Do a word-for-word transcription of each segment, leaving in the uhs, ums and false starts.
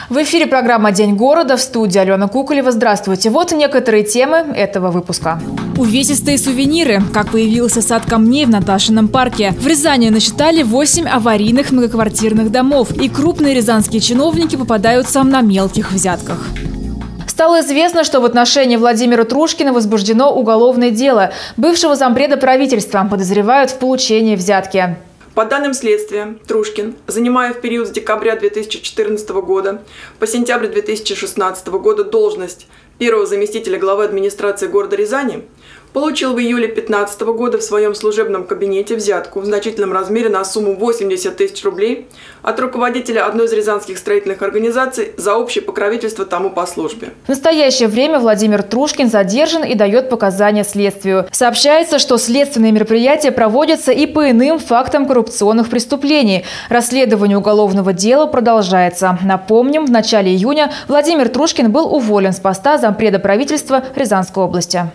В эфире программа «День города», в студии Алена Куколева. Здравствуйте. Вот некоторые темы этого выпуска. Увесистые сувениры. Как появился сад камней в Наташином парке. В Рязани насчитали восемь аварийных многоквартирных домов. И крупные рязанские чиновники попадаются на мелких взятках. Стало известно, что в отношении Владимира Трушкина возбуждено уголовное дело. Бывшего зампреда правительства подозревают в получении взятки. По данным следствия, Трушкин, занимая в период с декабря две тысячи четырнадцатого года по сентябрь две тысячи шестнадцатого года должность первого заместителя главы администрации города Рязани, получил в июле две тысячи пятнадцатого года в своем служебном кабинете взятку в значительном размере на сумму восемьдесят тысяч рублей от руководителя одной из рязанских строительных организаций за общее покровительство тому по службе. В настоящее время Владимир Трушкин задержан и дает показания следствию. Сообщается, что следственные мероприятия проводятся и по иным фактам коррупционных преступлений. Расследование уголовного дела продолжается. Напомним, в начале июня Владимир Трушкин был уволен с поста зампреда правительства Рязанской области.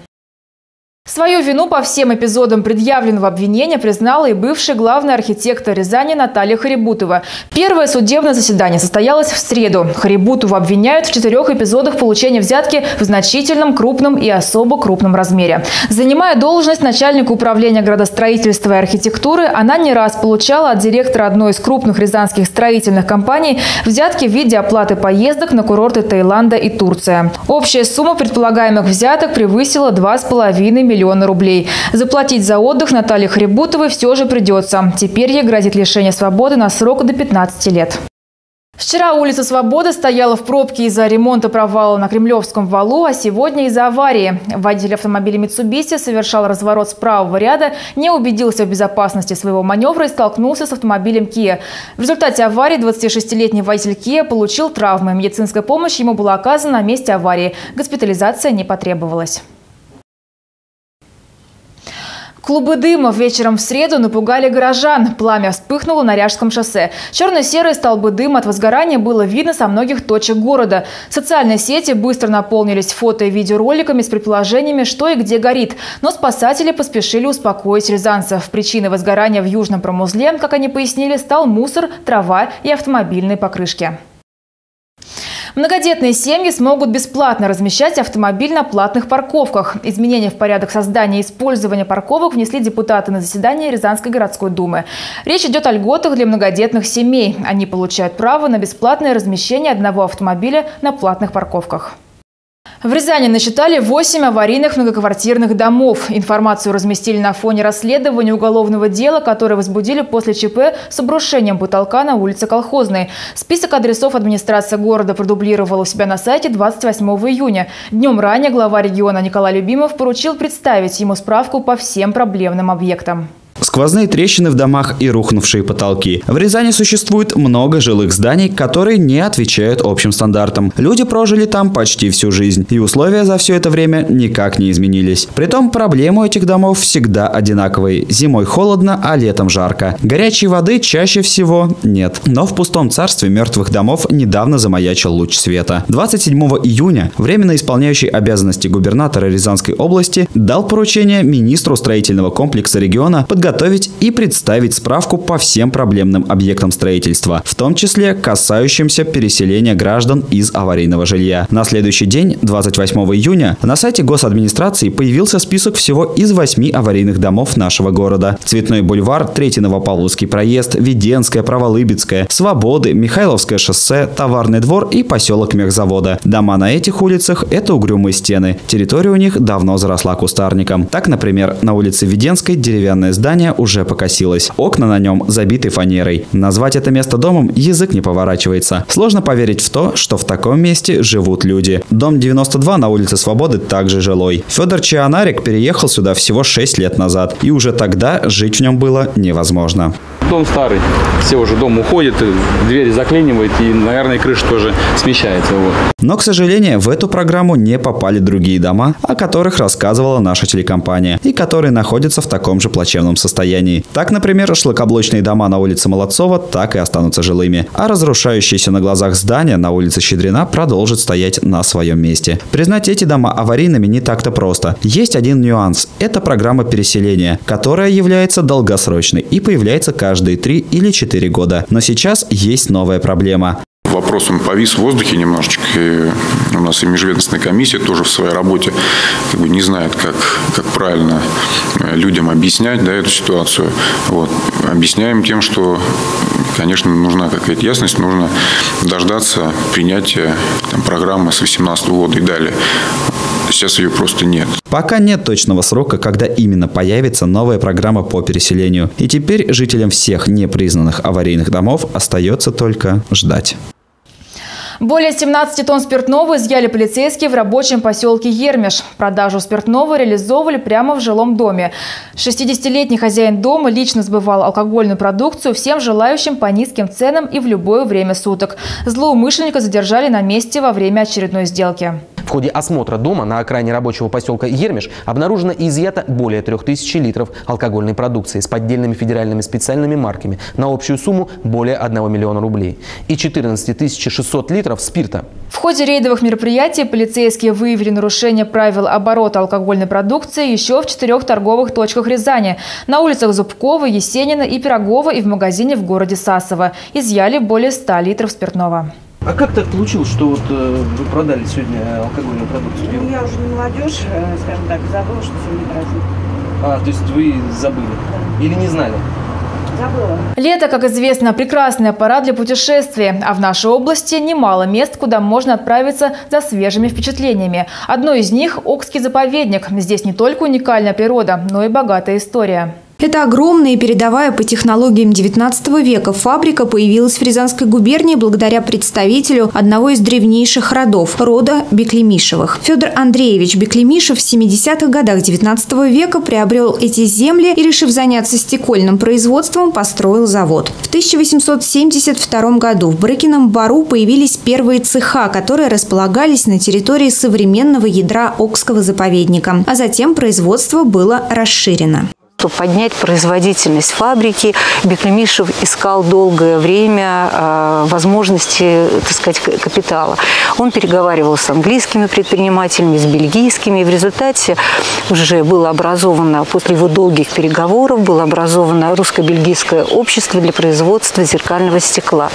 Свою вину по всем эпизодам предъявленного обвинения признала и бывший главный архитектор Рязани Наталья Харибутова. Первое судебное заседание состоялось в среду. Харибутову обвиняют в четырех эпизодах получения взятки в значительном, крупном и особо крупном размере. Занимая должность начальника управления градостроительства и архитектуры, она не раз получала от директора одной из крупных рязанских строительных компаний взятки в виде оплаты поездок на курорты Таиланда и Турция. Общая сумма предполагаемых взяток превысила два с половиной миллиона рублей. Заплатить за отдых Наталье Харибутовой все же придется. Теперь ей грозит лишение свободы на срок до пятнадцати лет. Вчера улица Свободы стояла в пробке из-за ремонта провала на Кремлевском валу, а сегодня из-за аварии. Водитель автомобиля Mitsubishi совершал разворот с правого ряда, не убедился в безопасности своего маневра и столкнулся с автомобилем Kia. В результате аварии двадцатишестилетний водитель Kia получил травмы. Медицинская помощь ему была оказана на месте аварии. Госпитализация не потребовалась. Клубы дыма вечером в среду напугали горожан. Пламя вспыхнуло на Ряжском шоссе. Черно-серые столбы дыма от возгорания было видно со многих точек города. Социальные сети быстро наполнились фото и видеороликами с предположениями, что и где горит. Но спасатели поспешили успокоить рязанцев. Причиной возгорания в южном промузле, как они пояснили, стал мусор, трава и автомобильные покрышки. Многодетные семьи смогут бесплатно размещать автомобиль на платных парковках. Изменения в порядок создания и использования парковок внесли депутаты на заседании Рязанской городской думы. Речь идет о льготах для многодетных семей. Они получают право на бесплатное размещение одного автомобиля на платных парковках. В Рязани насчитали восемь аварийных многоквартирных домов. Информацию разместили на фоне расследования уголовного дела, которое возбудили после ЧП с обрушением потолка на улице Колхозной. Список адресов администрация города продублировала у себя на сайте двадцать восьмого июня. Днем ранее глава региона Николай Любимов поручил представить ему справку по всем проблемным объектам. Сквозные трещины в домах и рухнувшие потолки. В Рязани существует много жилых зданий, которые не отвечают общим стандартам. Люди прожили там почти всю жизнь, и условия за все это время никак не изменились. Притом проблемы у этих домов всегда одинаковые. Зимой холодно, а летом жарко. Горячей воды чаще всего нет. Но в пустом царстве мертвых домов недавно замаячил луч света. двадцать седьмого июня временно исполняющий обязанности губернатора Рязанской области дал поручение министру строительного комплекса региона подготовить Готовить и представить справку по всем проблемным объектам строительства, в том числе касающимся переселения граждан из аварийного жилья. На следующий день, двадцать восьмого июня, на сайте госадминистрации появился список всего из восьми аварийных домов нашего города. Цветной бульвар, Третий Новопавловский проезд, Веденская, Праволыбецкая, Свободы, Михайловское шоссе, Товарный двор и поселок Мехзавода. Дома на этих улицах – это угрюмые стены. Территория у них давно заросла кустарником. Так, например, на улице Веденской деревянное здание уже покосилось. Окна на нем забиты фанерой. Назвать это место домом язык не поворачивается. Сложно поверить в то, что в таком месте живут люди. Дом девяносто два на улице Свободы также жилой. Федор Чианарик переехал сюда всего шесть лет назад. И уже тогда жить в нем было невозможно. Дом старый. Все уже дом уходит, двери заклинивает и, наверное, крыша тоже смещается. Вот. Но, к сожалению, в эту программу не попали другие дома, о которых рассказывала наша телекомпания, и которые находятся в таком же плачевном состоянии. Так, например, шлакоблочные дома на улице Молодцова так и останутся жилыми, а разрушающиеся на глазах здания на улице Щедрина продолжат стоять на своем месте. Признать эти дома аварийными не так-то просто. Есть один нюанс – это программа переселения, которая является долгосрочной и появляется каждые три или четыре года. Но сейчас есть новая проблема. Вопрос, он повис в воздухе немножечко. И у нас и межведомственная комиссия тоже в своей работе как бы не знает, как, как правильно людям объяснять, да, эту ситуацию. Вот. Объясняем тем, что, конечно, нужна какая-то ясность, нужно дождаться принятия там, программы с две тысячи восемнадцатого года и далее. Сейчас ее просто нет. Пока нет точного срока, когда именно появится новая программа по переселению. И теперь жителям всех непризнанных аварийных домов остается только ждать. Более семнадцати тонн спиртного изъяли полицейские в рабочем поселке Ермеш. Продажу спиртного реализовывали прямо в жилом доме. шестидесятилетний хозяин дома лично сбывал алкогольную продукцию всем желающим по низким ценам и в любое время суток. Злоумышленника задержали на месте во время очередной сделки. В ходе осмотра дома на окраине рабочего поселка Ермеш обнаружено и изъято более трех тысяч литров алкогольной продукции с поддельными федеральными специальными марками на общую сумму более одного миллиона рублей и четырнадцать тысяч шестьсот литров спирта. В ходе рейдовых мероприятий полицейские выявили нарушение правил оборота алкогольной продукции еще в четырех торговых точках Рязани. На улицах Зубкова, Есенина и Пирогова и в магазине в городе Сасово. Изъяли более ста литров спиртного. А как так получилось, что вот э, вы продали сегодня алкогольную продукцию? Ну, я уже не молодежь, скажем так, забыла, что сегодня праздник. А, то есть вы забыли? Да. Или не знали? Забыла. Лето, как известно, прекрасная пора для путешествий. А в нашей области немало мест, куда можно отправиться за свежими впечатлениями. Одно из них – Окский заповедник. Здесь не только уникальная природа, но и богатая история. Это огромная и передовая по технологиям девятнадцатого века фабрика появилась в Рязанской губернии благодаря представителю одного из древнейших родов – рода Беклемишевых. Федор Андреевич Беклемишев в семидесятых годах девятнадцатого века приобрел эти земли и, решив заняться стекольным производством, построил завод. В тысяча восемьсот семьдесят втором году в Брыкином Бару появились первые цеха, которые располагались на территории современного ядра Окского заповедника. А затем производство было расширено. Чтобы поднять производительность фабрики, Беклемишев искал долгое время э, возможности, так сказать, капитала. Он переговаривал с английскими предпринимателями, с бельгийскими. И в результате уже было образовано, после его долгих переговоров, было образовано русско-бельгийское общество для производства зеркального стекла.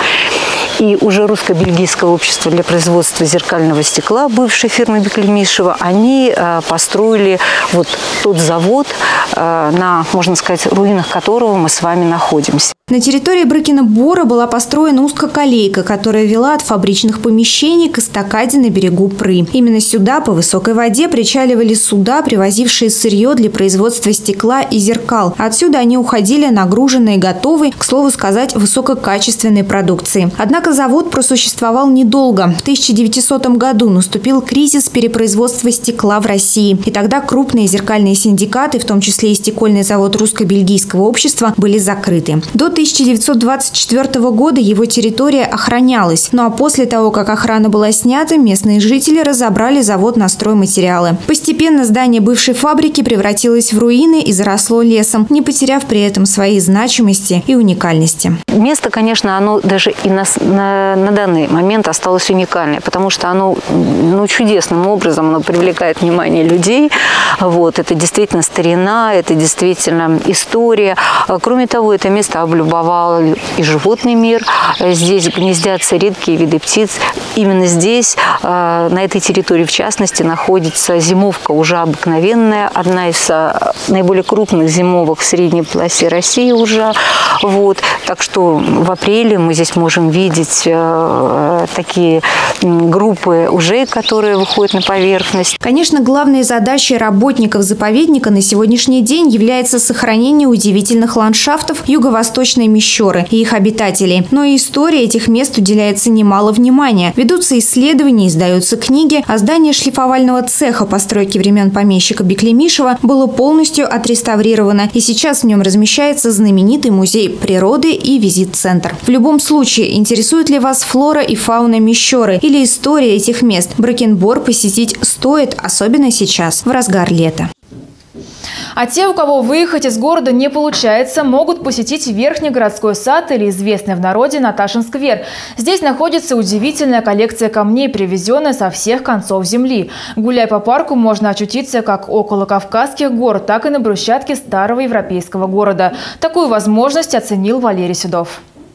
И уже русско-бельгийское общество для производства зеркального стекла, бывшей фирмы Беклемишева, они э, построили вот тот завод, э, на, можно сказать, руинах которого мы с вами находимся. На территории Брыкина Бора была построена узкоколейка, которая вела от фабричных помещений к эстакаде на берегу Пры. Именно сюда по высокой воде причаливали суда, привозившие сырье для производства стекла и зеркал. Отсюда они уходили нагруженные готовой, к слову сказать, высококачественной продукцией. Однако завод просуществовал недолго. В тысяча девятисотом году наступил кризис перепроизводства стекла в России. И тогда крупные зеркальные синдикаты, в том числе и стекольный завод русско-бельгийского общества, были закрыты. До тысяча девятьсот двадцать четвёртого года его территория охранялась. Ну а после того, как охрана была снята, местные жители разобрали завод на стройматериалы. Постепенно здание бывшей фабрики превратилось в руины и заросло лесом, не потеряв при этом своей значимости и уникальности. Место, конечно, оно даже и на, на, на данный момент осталось уникальное, потому что оно ну, чудесным образом оно привлекает внимание людей. Вот, это действительно старина, это действительно история. Кроме того, это место облюбовал и животный мир. Здесь гнездятся редкие виды птиц. Именно здесь, на этой территории в частности, находится зимовка уже обыкновенная, одна из наиболее крупных зимовок в средней полосе России уже. Вот. Так что в апреле мы здесь можем видеть такие группы ужей, которые выходят на поверхность. Конечно, главной задачей работников заповедника на сегодняшний день является сохранение удивительных ландшафтов юго-восточной Мещеры и их обитателей. Но и истории этих мест уделяется немало внимания. Ведутся исследования, издаются книги, а здание шлифовального цеха постройки времен помещика Беклемишева было полностью отреставрировано. И сейчас в нем размещается знаменитый музей природы и визит-центр. В любом случае, интересует ли вас флора и фауна Мещеры или история этих мест? Брыкин Бор посетить стоит, особенно сейчас, в разгар лета. А те, у кого выехать из города не получается, могут посетить Верхний городской сад или известный в народе Наташин сквер. Здесь находится удивительная коллекция камней, привезенная со всех концов земли. Гуляя по парку, можно очутиться как около Кавказских гор, так и на брусчатке старого европейского города. Такую возможность оценил Валерий Седов.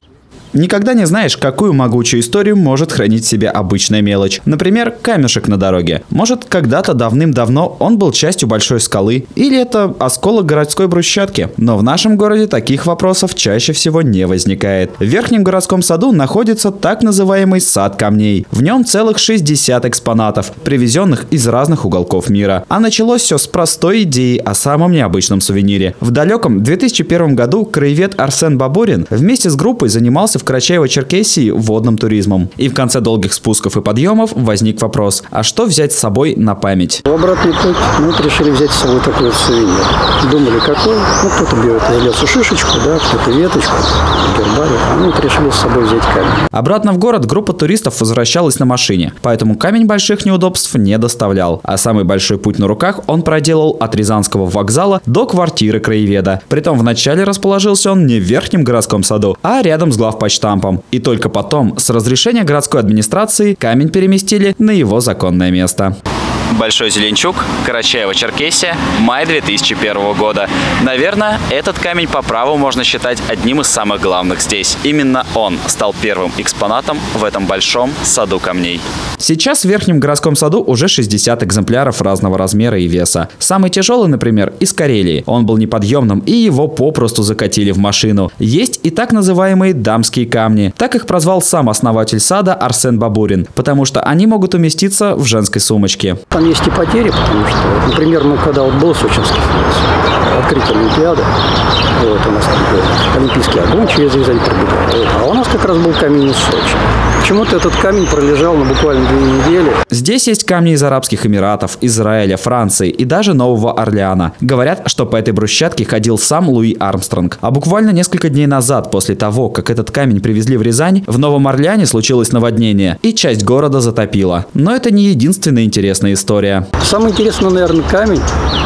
Никогда не знаешь, какую могучую историю может хранить в себе обычная мелочь. Например, камешек на дороге. Может, когда-то давным-давно он был частью большой скалы, или это осколок городской брусчатки. Но в нашем городе таких вопросов чаще всего не возникает. В Верхнем городском саду находится так называемый сад камней. В нем целых шестьдесят экспонатов, привезенных из разных уголков мира. А началось все с простой идеи о самом необычном сувенире. В далеком две тысячи первом году краевед Арсен Бабурин вместе с группой занимался в Карачаево-Черкесии водным туризмом. И в конце долгих спусков и подъемов возник вопрос, а что взять с собой на память? В обратный путь мы решили взять с собой такой вот сувенир. Думали, какой? Ну, кто-то берет из лесу шишечку, да, кто-то веточку, гербарий. А мы решили с собой взять камень. Обратно в город группа туристов возвращалась на машине, поэтому камень больших неудобств не доставлял. А самый большой путь на руках он проделал от Рязанского вокзала до квартиры краеведа. Притом вначале расположился он не в Верхнем городском саду, а рядом с главпочтампом. И только потом, с разрешения городской администрации, камень переместили на его законное место. Большой Зеленчук, Карачаево-Черкесия, май две тысячи первого года. Наверное, этот камень по праву можно считать одним из самых главных здесь. Именно он стал первым экспонатом в этом большом саду камней. Сейчас в Верхнем городском саду уже шестьдесят экземпляров разного размера и веса. Самый тяжелый, например, из Карелии. Он был неподъемным, и его попросту закатили в машину. Есть и так называемые дамские камни. Так их прозвал сам основатель сада Арсен Бабурин, потому что они могут уместиться в женской сумочке. Там есть и потери, потому что, например, ну, когда вот был сочинский открытие Олимпиады, вот, у нас там был олимпийский огонь через Рязань пробегал, вот, а у нас как раз был камень из Сочи. Почему-то этот камень пролежал на буквально две недели. Здесь есть камни из Арабских Эмиратов, Израиля, Франции и даже Нового Орлеана. Говорят, что по этой брусчатке ходил сам Луи Армстронг. А буквально несколько дней назад, после того, как этот камень привезли в Рязань, в Новом Орлеане случилось наводнение, и часть города затопило. Но это не единственная интересная история. Самый интересный, наверное, камень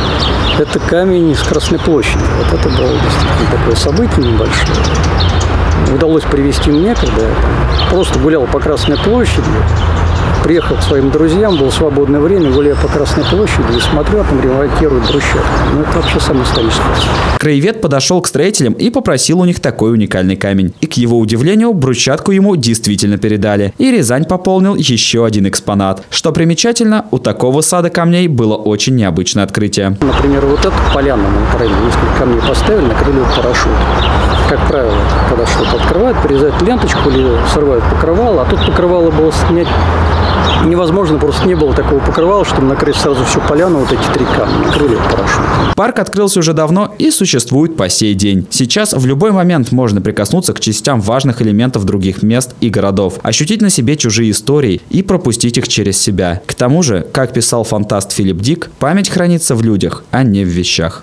– это камень из Красной площади. Вот это было действительно такое событие небольшое. Удалось привезти мне, когда я просто гулял по Красной площади, приехал к своим друзьям, было свободное время, гуляю по Красной площади и смотрю, а там ремонтируют брусчатку. Ну, это вообще самый исторический. Краевед подошел к строителям и попросил у них такой уникальный камень. И, к его удивлению, брусчатку ему действительно передали. И Рязань пополнил еще один экспонат. Что примечательно, у такого сада камней было очень необычное открытие. Например, вот эту поляну мы правильно несколько камней поставили, накрыли парашют. Как правило, когда что-то открывают, перерезают ленточку или срывают покрывало, а тут покрывало было снять невозможно, просто не было такого покрывала, чтобы накрыть сразу всю поляну, вот эти три камня, накрыли парашют. Парк открылся уже давно и существует по сей день. Сейчас в любой момент можно прикоснуться к частям важных элементов других мест и городов, ощутить на себе чужие истории и пропустить их через себя. К тому же, как писал фантаст Филипп Дик, память хранится в людях, а не в вещах.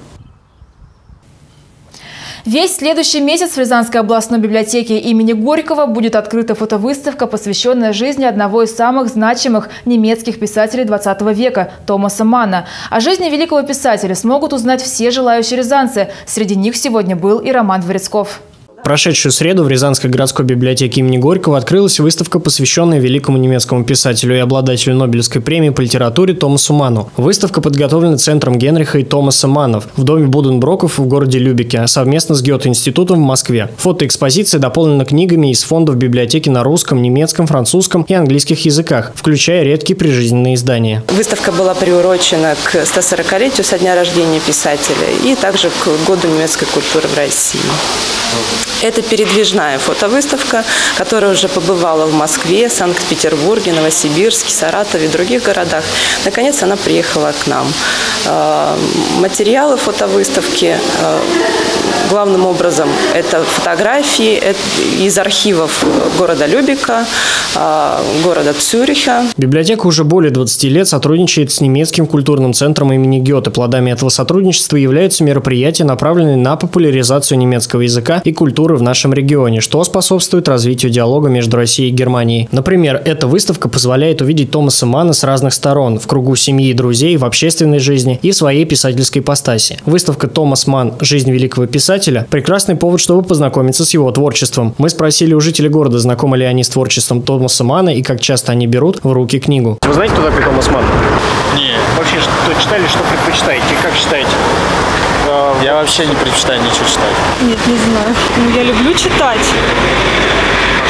Весь следующий месяц в Рязанской областной библиотеке имени Горького будет открыта фотовыставка, посвященная жизни одного из самых значимых немецких писателей двадцатого века – Томаса Манна. О жизни великого писателя смогут узнать все желающие рязанцы. Среди них сегодня был и Роман Дворецков. В прошедшую среду в Рязанской городской библиотеке имени Горького открылась выставка, посвященная великому немецкому писателю и обладателю Нобелевской премии по литературе Томасу Манну. Выставка подготовлена Центром Генриха и Томаса Маннов в доме Буденброков в городе Любеке совместно с Гёте-институтом в Москве. Фотоэкспозиция дополнена книгами из фондов библиотеки на русском, немецком, французском и английских языках, включая редкие прижизненные издания. Выставка была приурочена к ста сорокалетию со дня рождения писателя и также к году немецкой культуры в России. Это передвижная фотовыставка, которая уже побывала в Москве, Санкт-Петербурге, Новосибирске, Саратове и других городах. Наконец она приехала к нам. Материалы фотовыставки главным образом это фотографии из архивов города Любека, города Цюриха. Библиотека уже более двадцати лет сотрудничает с немецким культурным центром имени Гёте. Плодами этого сотрудничества являются мероприятия, направленные на популяризацию немецкого языка и культуры в нашем регионе, что способствует развитию диалога между Россией и Германией. Например, эта выставка позволяет увидеть Томаса Манна с разных сторон, в кругу семьи и друзей, в общественной жизни и в своей писательской ипостаси. Выставка «Томас Манн. Жизнь великого писателя» – прекрасный повод, чтобы познакомиться с его творчеством. Мы спросили у жителей города, знакомы ли они с творчеством Томаса Манна и как часто они берут в руки книгу. Вы знаете, кто такой Томас Манн? Нет. Вообще, что читали, что предпочитаете? Как считаете? Я вообще не предпочитаю ничего читать. Нет, не знаю. Ну, я люблю читать.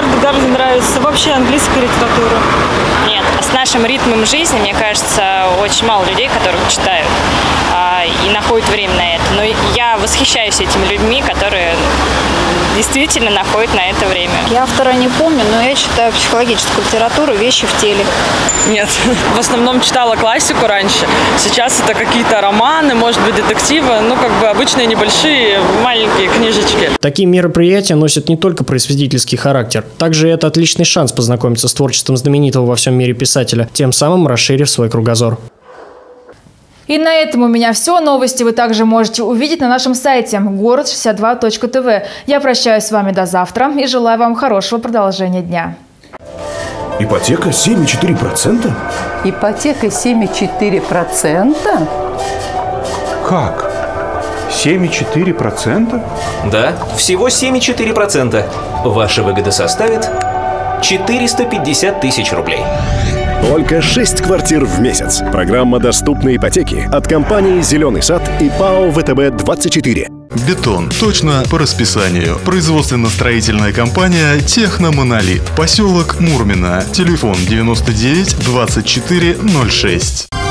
Эдуарда Дарли нравится, вообще английская литература. Нет, с нашим ритмом жизни, мне кажется, очень мало людей, которые читают а, и находят время на это. Но я восхищаюсь этими людьми, которые действительно находят на это время. Я автора не помню, но я читаю психологическую литературу «Вещи в теле». Нет, в основном читала классику раньше. Сейчас это какие-то романы, может быть, детективы, ну, как бы обычные небольшие маленькие книжечки. Такие мероприятия носят не только просветительский характер. Также это отличный шанс познакомиться с творчеством знаменитого во всем мире писателя, тем самым расширив свой кругозор. И на этом у меня все. Новости вы также можете увидеть на нашем сайте город шестьдесят два точка тв. Я прощаюсь с вами до завтра и желаю вам хорошего продолжения дня. Ипотека семь и четыре десятых процента? Ипотека семь и четыре десятых процента? Как? семь и четыре десятых процента? Да, всего семь и четыре десятых процента. Ваша выгода составит четыреста пятьдесят тысяч рублей. Только шесть квартир в месяц. Программа доступной ипотеки от компании «Зеленый сад» и ПАО ВТБ двадцать четыре. Бетон. Точно по расписанию. Производственно-строительная компания «Техномонолит». Поселок Мурмино. Телефон девяносто девять двадцать четыре ноль шесть.